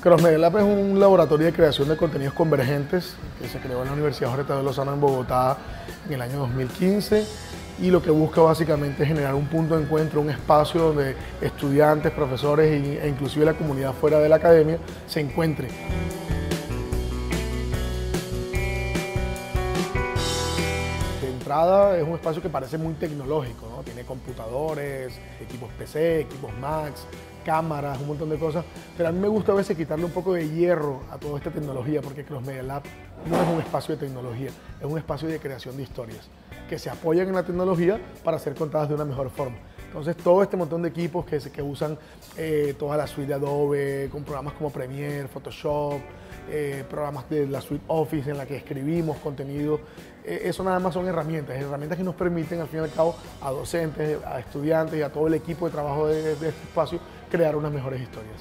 Cross Media Lab es un laboratorio de creación de contenidos convergentes que se creó en la Universidad Jorge Tadeo Lozano en Bogotá en el año 2015 y lo que busca básicamente es generar un punto de encuentro, un espacio donde estudiantes, profesores e inclusive la comunidad fuera de la academia se encuentren. De entrada es un espacio que parece muy tecnológico, ¿no? Tiene computadores, equipos PC, equipos Macs, cámaras, un montón de cosas, pero a mí me gusta a veces quitarle un poco de hierro a toda esta tecnología porque Cross Media Lab no es un espacio de tecnología, es un espacio de creación de historias que se apoyan en la tecnología para ser contadas de una mejor forma. Entonces todo este montón de equipos que usan toda la suite de Adobe, con programas como Premiere, Photoshop, programas de la suite Office en la que escribimos contenido, eso nada más son herramientas que nos permiten al fin y al cabo a docentes, a estudiantes y a todo el equipo de trabajo de este espacio crear unas mejores historias.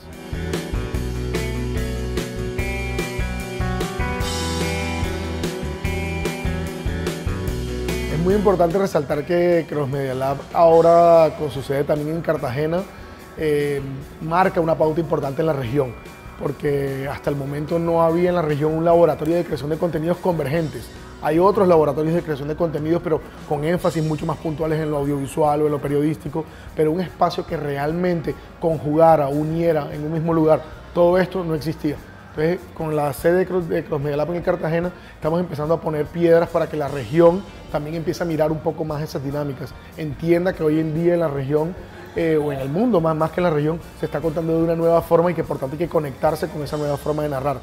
Es muy importante resaltar que Cross Media Lab ahora, con su sede también en Cartagena, marca una pauta importante en la región, porque hasta el momento no había en la región un laboratorio de creación de contenidos convergentes. Hay otros laboratorios de creación de contenidos, pero con énfasis mucho más puntuales en lo audiovisual o en lo periodístico, pero un espacio que realmente conjugara, uniera en un mismo lugar, todo esto no existía. Entonces, con la sede de Cross Media Lab en Cartagena, estamos empezando a poner piedras para que la región también empiece a mirar un poco más esas dinámicas. Entienda que hoy en día en la región, o en el mundo más que en la región, se está contando de una nueva forma y que por tanto hay que conectarse con esa nueva forma de narrar.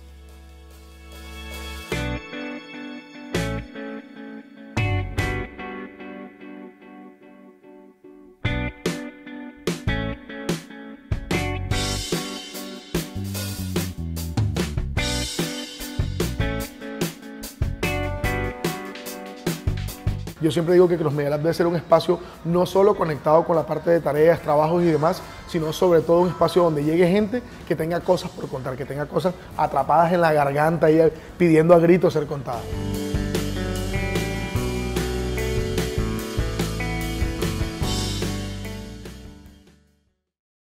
Yo siempre digo que Cross Media Lab debe ser un espacio no solo conectado con la parte de tareas, trabajos y demás, sino sobre todo un espacio donde llegue gente que tenga cosas por contar, que tenga cosas atrapadas en la garganta y pidiendo a gritos ser contadas.